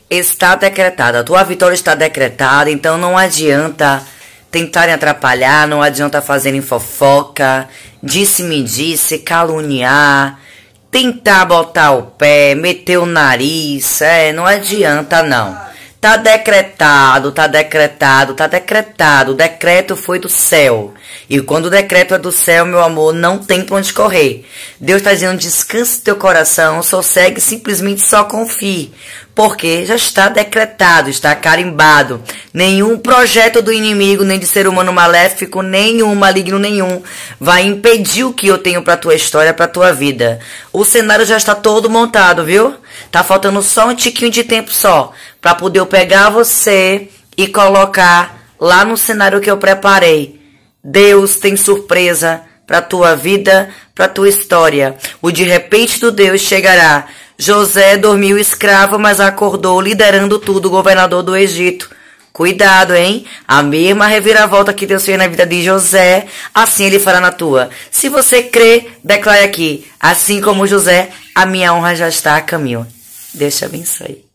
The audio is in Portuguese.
Está decretada. A tua vitória está decretada, então não adianta tentarem atrapalhar, não adianta fazerem fofoca, disse-me-disse, caluniar, tentar botar o pé, meter o nariz, não adianta não. Tá decretado, tá decretado, tá decretado. O decreto foi do céu. E quando o decreto é do céu, meu amor, não tem pra onde correr. Deus está dizendo, descanse teu coração, sossegue, simplesmente só confie. Porque já está decretado, está carimbado. Nenhum projeto do inimigo, nem de ser humano maléfico, nenhum, maligno nenhum, vai impedir o que eu tenho pra tua história, pra tua vida. O cenário já está todo montado, viu? Tá faltando só um tiquinho de tempo só, pra poder eu pegar você e colocar lá no cenário que eu preparei. Deus tem surpresa pra tua vida, pra tua história. O de repente do Deus chegará. José dormiu escravo, mas acordou liderando tudo, governador do Egito. Cuidado, hein? A mesma reviravolta que Deus fez na vida de José, assim ele fará na tua. Se você crê, declare aqui. Assim como José, a minha honra já está a caminho. Deus te abençoe.